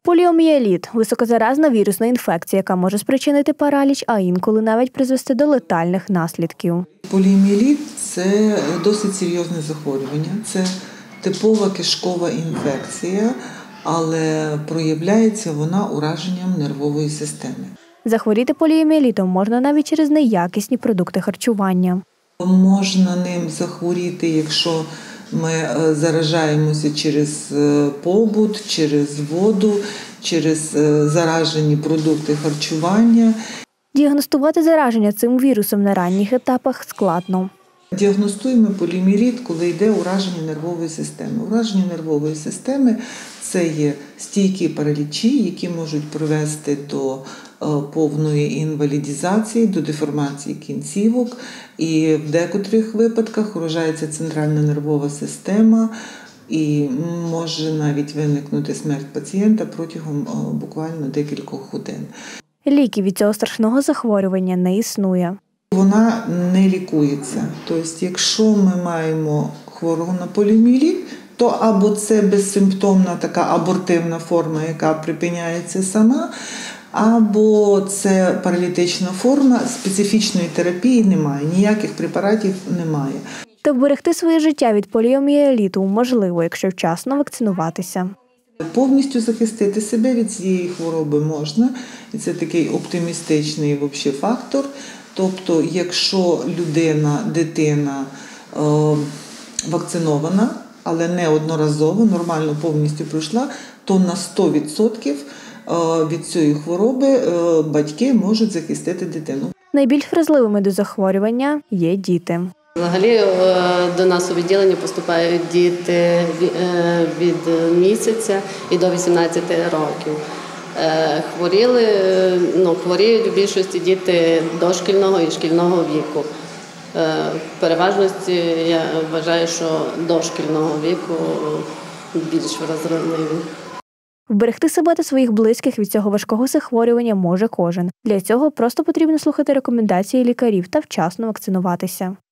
Поліомієліт – високозаразна вірусна інфекція, яка може спричинити параліч, а інколи навіть призвести до летальних наслідків. Поліомієліт – це досить серйозне захворювання. Це типова кишкова інфекція, але проявляється вона ураженням нервової системи. Захворіти поліомієлітом можна навіть через неякісні продукти харчування. Можна ним захворіти, якщо ми заражаємося через побут, через воду, через заражені продукти харчування. Діагностувати зараження цим вірусом на ранніх етапах складно. Діагностуємо поліомієліт, коли йде ураження нервової системи. Ураження нервової системи – це є стійкі паралічі, які можуть привести до повної інвалідизації, до деформації кінцівок. І в декотрих випадках уражається центральна нервова система і може навіть виникнути смерть пацієнта протягом буквально декількох годин. Ліків від цього страшного захворювання не існує. Вона не лікується. Тобто, якщо ми маємо хворого на поліомієліт, то або це безсимптомна така абортивна форма, яка припиняється сама, або це паралітична форма, специфічної терапії немає, ніяких препаратів немає. Та вберегти своє життя від поліомієліту можливо, якщо вчасно вакцинуватися. Повністю захистити себе від цієї хвороби можна, і це такий оптимістичний фактор. Тобто, якщо дитина вакцинована, але не одноразово, нормально повністю пройшла, то на 100% від цієї хвороби батьки можуть захистити дитину. Найбільш вразливими до захворювання є діти. Взагалі до нас у відділення поступають діти від місяця і до 18 років. Хворіють в більшості діти дошкільного і шкільного віку. В переважності я вважаю, що дошкільного віку більш вразливі. Вберегти себе та своїх близьких від цього важкого захворювання може кожен. Для цього просто потрібно слухати рекомендації лікарів та вчасно вакцинуватися.